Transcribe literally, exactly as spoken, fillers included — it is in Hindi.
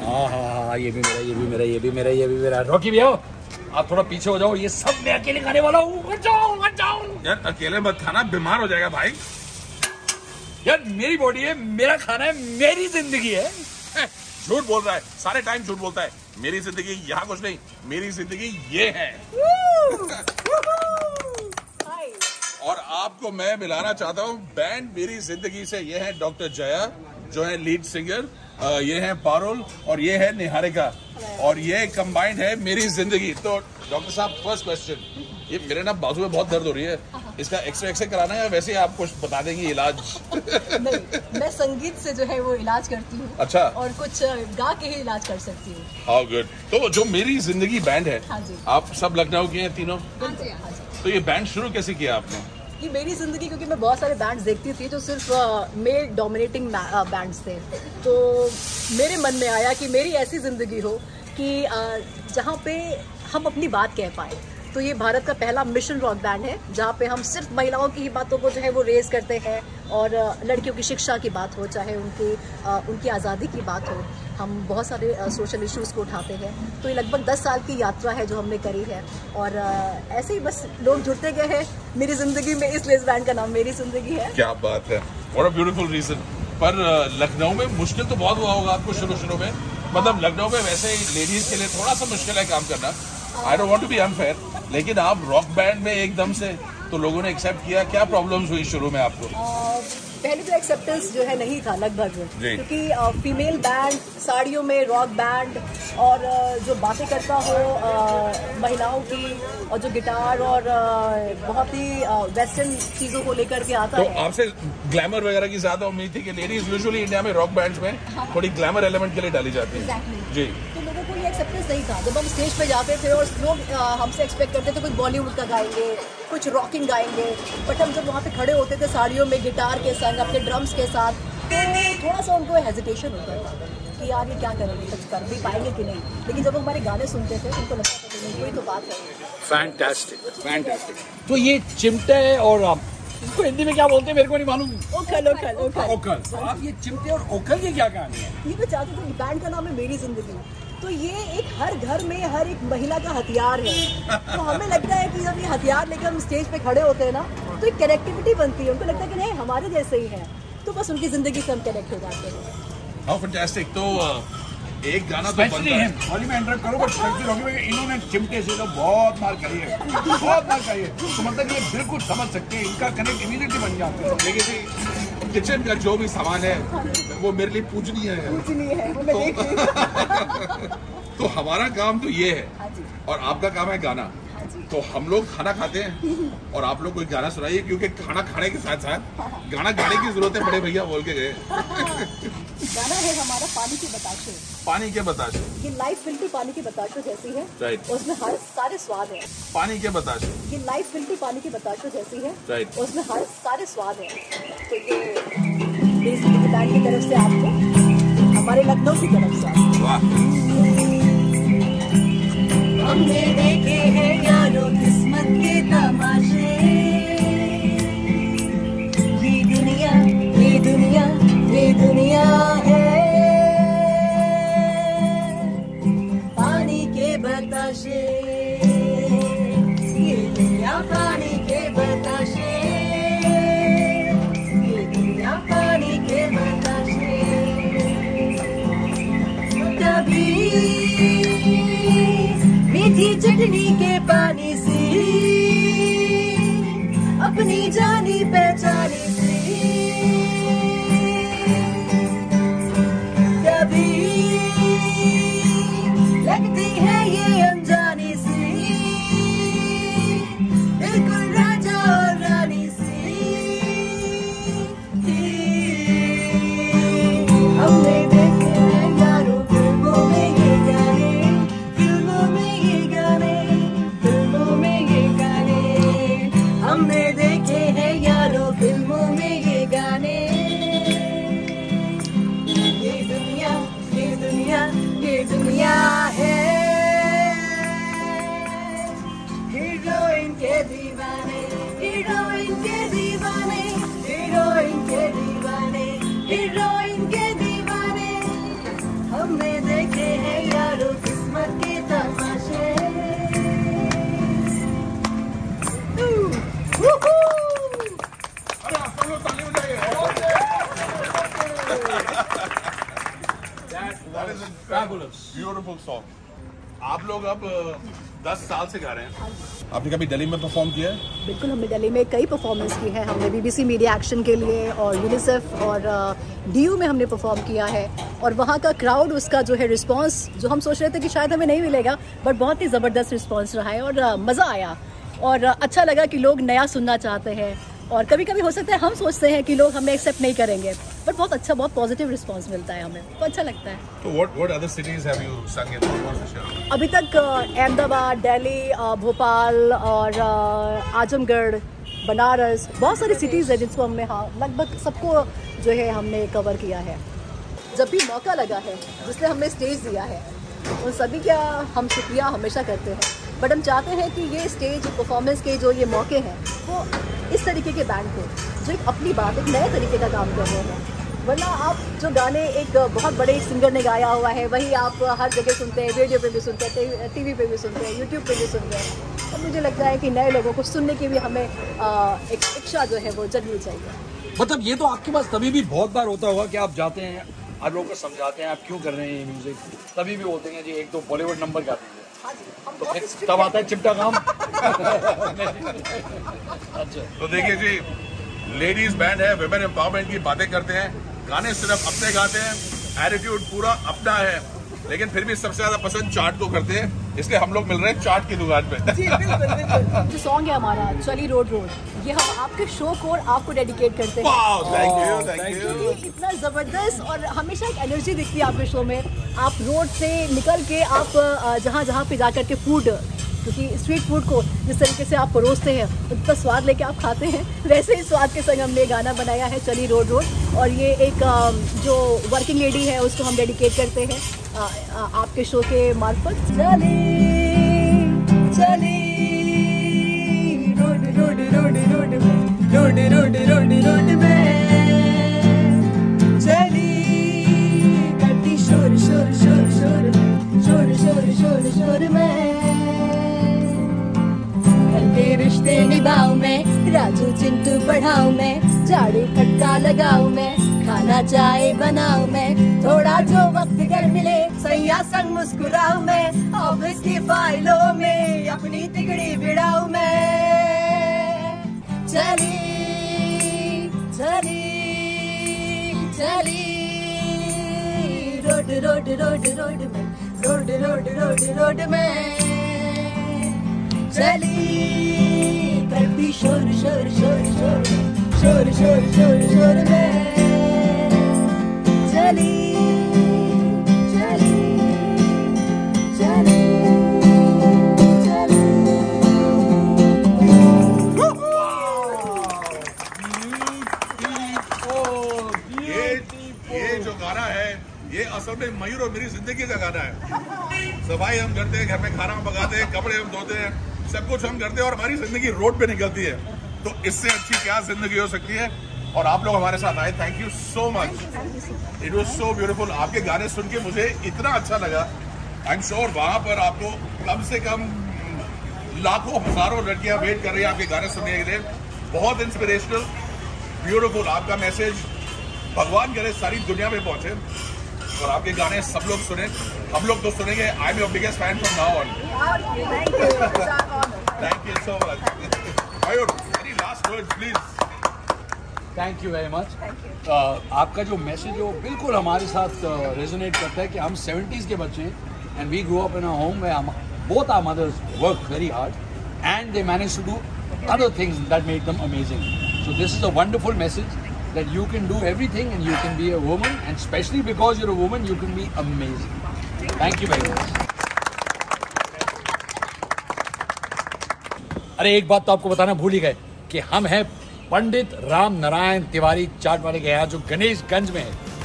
हाँ हाँ हाँ, ये भी मेरा, ये भी मेरा, ये भी मेरा, ये भी मेरा। रॉकी भैया आप थोड़ा पीछे हो जाओ, ये सब मैं अकेले खाने वाला हूँ। हट जाओ, हट जाओ। यार अकेले मत खाना, बीमार हो जाएगा भाई। यार मेरी बॉडी है, मेरा खाना है, मेरी जिंदगी है। झूठ बोल रहा है, सारे टाइम झूठ बोलता है। मेरी जिंदगी यहाँ कुछ नहीं, मेरी जिंदगी ये है। और आपको मैं मिलाना चाहता हूँ बैंड मेरी जिंदगी से। ये है डॉक्टर जया जो है लीड सिंगर, ये है पारुल और ये है निहारिका, और ये कंबाइंड है मेरी जिंदगी। तो डॉक्टर साहब फर्स्ट क्वेश्चन, ये मेरे ना बाजू में बहुत दर्द हो रही है, इसका एक्सरे एक्सरे कराना है या वैसे ही आप कुछ बता देंगे इलाज? नहीं, मैं संगीत से जो है वो इलाज करती हूँ। अच्छा। और कुछ गा के ही इलाज कर सकती हूँ। How good. तो जो मेरी जिंदगी बैंड है, हाँ जी। आप सब लखनऊ के हैं तीनों? हाँ जी, हाँ जी। तो ये बैंड शुरू कैसे किया आपने? ये मेरी जिंदगी, क्योंकि मैं बहुत सारे बैंड्स देखती थी जो सिर्फ मेल डोमिनेटिंग बैंड्स थे, तो मेरे मन में आया कि मेरी ऐसी जिंदगी हो कि जहाँ पे हम अपनी बात कह पाए। तो ये भारत का पहला मिशन रॉक बैंड है जहाँ पे हम सिर्फ महिलाओं की ही बातों को जो है वो रेज करते हैं, और लड़कियों की शिक्षा की बात हो, चाहे उनकी उनकी आज़ादी की बात हो, हम बहुत सारे सोशल इश्यूज़ को उठाते हैं। तो ये लगभग दस साल की यात्रा है जो हमने करी है, और ऐसे ही बस लोग जुड़ते गए हैं मेरी ज़िंदगी में, इसलिए इस बैंड का नाम मेरी ज़िंदगी है। क्या बात है, व्हाट अ ब्यूटीफुल रीजन। पर लखनऊ में मुश्किल तो बहुत हुआ होगा आपको शुरू शुरू में? मतलब लखनऊ में वैसे ही लेडीज के लिए थोड़ा सा मुश्किल है काम करना, I don't want to be unfair, लेकिन आप रॉक बैंड में एकदम से तो लोगों ने एक्सेप्ट किया। क्या प्रॉब्लम्स हुई शुरू में आपको? पहले तो एक्सेप्टेंस जो है नहीं था लगभग, क्योंकि फीमेल बैंड साड़ियों में रॉक बैंड, और जो बातें करता हो महिलाओं की, और जो गिटार और बहुत ही वेस्टर्न चीजों को लेकर के आता तो है। आपसे ग्लैमर वगैरह की ज्यादा उम्मीद थी कि लेडीज यूजुअली इंडिया में रॉक बैंड्स में हाँ। थोड़ी ग्लैमर एलिमेंट के लिए डाली जाती है। exactly. जी। तो लोगों को ये एक्सेप्टेंस नहीं था। जब हम स्टेज पे जाते थे और लोग हमसे एक्सपेक्ट करते थे कुछ बॉलीवुड का गाएंगे, कुछ रॉकिंग गाएंगे, बट हम जब वहाँ पे खड़े होते थे साड़ियों में गिटार के संग अपने ड्रम्स के साथ, तो थोड़ा सा उनको हेजिटेशन होता था कि यार ये क्या करेंगे, कुछ कर भी पाएंगे कि नहीं। लेकिन जब हमारे गाने सुनते थे उनको लगता था कि नहीं, कोई तो बात है। Fantastic, fantastic. तो ये चिमटे और इसको हिंदी में क्या बोलते हैं मेरे को नहीं मालूम। ओखल, ओखल, ओखल। ओखल। आप ये चिमटे और ओखल की क्या कहानी है? ये मैं चाहती थी, बैंड का नाम है मेरी जिंदगी, तो ये एक हर घर में हर एक महिला का हथियार है। तो हमें लगता है कि जब ये हथियार लेकर हम स्टेज पे खड़े होते हैं ना, तो एक कनेक्टिविटी बनती है। उनको लगता है कि नहीं हमारे जैसे ही है, तो बस उनकी जिंदगी से हम कनेक्ट हो जाते हैं। How fantastic. तो एक गाना तो बनता है। हॉली में एंटर करो, बट इन्होंने चिमटे से तो बहुत मार करी है, बहुत मार करी है। तो मतलब ये बिल्कुल समझ सकते हैं, इनका कनेक्ट इमीडिएटली बन जाता है। लेकिन किचन का जो भी सामान है वो मेरे लिए पूजनीय है, पूजनीय है, वो मैं देख रही हूं। तो हमारा काम तो ये है, और आपका काम है गाना। तो हम लोग खाना खाते हैं और आप लोग कोई गाना सुनाइए, क्योंकि खाना खाने के साथ साथ गाना गाने की जरूरत है, बड़े भैया बोल के गए। गाना है हमारा पानी के बताशे। पानी के बताशे। ये लाइफ बिल्कुल पानी के बताशे जैसी है, राइट। उसमें हर सारे स्वाद है। पानी के बताशे। ये लाइफ बिल्कुल पानी के बताशे जैसी है, राइट। उसमें हर सारे स्वाद है। तो ये बेसिकली बैंड की तरफ से आपको, हमारे लखनऊ की तरफ से आपको। वाह। हमने देखे हैं यारों किस्मत के तमाशे, ये दुनिया ये दुनिया ये दुनिया है पानी के बताशे, ये दुनिया पानी के बताशे, ये दुनिया पानी के बताशे। कभी मीठी चटनी के पानी से अपनी जानी पहचानी से, कभी लगती है ये अनजानी से, बिल्कुल राजा और रानी से। हमने देखे हैं यारों फिल्मों में ये गाने, फिल्मों में ये गाने, फिल्मों में ये गाने। हमने देखे हैं यारों फिल्मों में ये गाने। ये दुनिया ये दुनिया ये दुनिया है हीरोइन के दीवाने, हीरोइन के दीवाने, हीरोइन के दीवाने, हीरोइन के दीवाने। हमने देखे हैं यारों किस्मत के तमाशे। अरे आप सब लोग ताली बजाइए। That is a fabulous, beautiful song. आप लोग अब दस साल से गा रहे हैं। आपने कभी दिल्ली में परफॉर्म किया है? बिल्कुल, हमने दिल्ली में कई परफॉर्मेंस की है। हमने बीबीसी मीडिया एक्शन के लिए और यूनिसेफ और डीयू में हमने परफॉर्म किया है, और वहाँ का क्राउड, उसका जो है रिस्पांस, जो हम सोच रहे थे कि शायद हमें नहीं मिलेगा, बट बहुत ही ज़बरदस्त रिस्पांस रहा है और मज़ा आया और अच्छा लगा कि लोग नया सुनना चाहते हैं। और कभी कभी हो सकता है हम सोचते हैं कि लोग हमें एक्सेप्ट नहीं करेंगे, बट बहुत अच्छा, बहुत पॉजिटिव रिस्पांस मिलता है हमें, तो अच्छा लगता है। तो what what other cities have you sung in? कौन से शहर? अभी तक अहमदाबाद, दिल्ली, भोपाल और आजमगढ़, बनारस, बहुत सारी सिटीज़ है जिसको हमने, हाँ, लगभग सबको जो है हमने कवर किया है। जब भी मौका लगा है, जिसने हमें स्टेज दिया है, उन सभी का हम शुक्रिया हमेशा करते हैं। बट हम चाहते हैं कि ये स्टेज परफॉर्मेंस के जो ये मौके हैं, वो इस तरीके के बैंड को जो एक अपनी बात, एक नए तरीके का काम कर रहे हैं। वरना आप जो गाने एक बहुत बड़े सिंगर ने गाया हुआ है, वही आप हर जगह सुनते हैं, रेडियो पे भी सुनते हैं, टीवी पे भी सुनते हैं, यूट्यूब पे भी सुनते हैं। तो मुझे लगता है कि नए लोगों को सुनने की भी हमें आ, एक इच्छा जो है वो जगनी चाहिए। मतलब ये तो आपके पास तभी भी बहुत बार होता होगा कि आप जाते हैं, आप लोगों को समझाते हैं आप क्यों कर रहे हैं ये म्यूजिक, तभी भी बोलते हैं जी एक तो बॉलीवुड नंबर गा दीजिए, तो फिर तब आता है चिमटा काम। अच्छा, तो देखिए जी, लेडीज बैंड है, विमेन एम्पावरमेंट की बातें करते हैं, गाने सिर्फ अपने गाते हैं, एटीट्यूड पूरा अपना है, लेकिन फिर भी सबसे ज्यादा पसंद चाट को करते हैं, इसलिए हम लोग मिल रहे हैं चाट की दुकान पे। जी बिल्कुल बिल्कुल। जो सॉन्ग है हमारा चली रोड रोड, ये हम आपके शो को और आपको डेडिकेट करते हैं। Wow, thank you, thank you. क्योंकि इतना जबरदस्त और हमेशा एक एनर्जी दिखती है आपके शो में। आप रोड से निकल के आप जहाँ जहाँ पे जाकर के फूड, क्योंकि स्ट्रीट फूड को जिस तरीके से आप परोसते हैं, उतना स्वाद लेके आप खाते हैं, वैसे ही स्वाद के संग हमने गाना बनाया है चली रोड रोड, और ये एक जो वर्किंग लेडी है उसको हम डेडिकेट करते हैं आ, आ, आपके शो के मार्फत। चली चली रोड रोड रोड रोड में, रोड रोड रोड रोड में चली, करती शोर शोर शोर शोर शोर शोर शोर शोर में, करते रिश्ते निभाऊं मैं, राजू चिंटू बढ़ाऊं मैं, झाड़ू फटका लगाऊं मैं, खाना चाय बनाऊं मैं, थोड़ा जो वक्त घर मिले सैया संग मुस्कुराऊं मैं, ऑफिस की फाइलों में अपनी तिगड़ी भिड़ाऊं मैं, चली चली चली रोड रोड रोड रोड में, रोड रोड रोड रोड में चली, करती शोर शोर शोर शोर शोर शोर शोर शोर में चली चली चली चली। ये ये जो गाना है, ये असल में मयूर और मेरी जिंदगी का गाना है। सफाई हम करते हैं, घर में खाना पकाते हैं, कपड़े हम धोते हैं, सब कुछ हम करते हैं, और हमारी जिंदगी रोड पे निकलती है। तो इससे अच्छी क्या जिंदगी हो सकती है। और आप लोग हमारे साथ आए, thank you so much, it was so beautiful. आपके गाने सुन के मुझे इतना अच्छा लगा। आई एम श्योर वहां पर आपको कम से कम लाखों हजारों लड़कियां वेट कर रही हैं आपके गाने सुनने के लिए। बहुत इंस्पिरेशनल, ब्यूटीफुल। आपका मैसेज भगवान करे सारी दुनिया में पहुंचे और आपके गाने सब लोग सुने, हम लोग तो सुनेंगे। I am your biggest fan from now on. Thank you so much. Mayur, any last words please? Thank you very much. आपका जो मैसेज है वो बिल्कुल हमारे साथ रेजोनेट uh, करता है कि हम सेवेंटीज़ के बच्चे हैं and we grow up in a home where both our mothers work very hard and they manage to do other things that make them amazing. So this is a wonderful message that you can do everything and you can be a woman, and especially because you're a woman, you can be amazing. Thank you very much. अरे एक बात तो आपको बताना भूल ही गए कि हम हैं पंडित राम नारायण तिवारी चाट वाले के यहाँ जो गणेशगंज में है।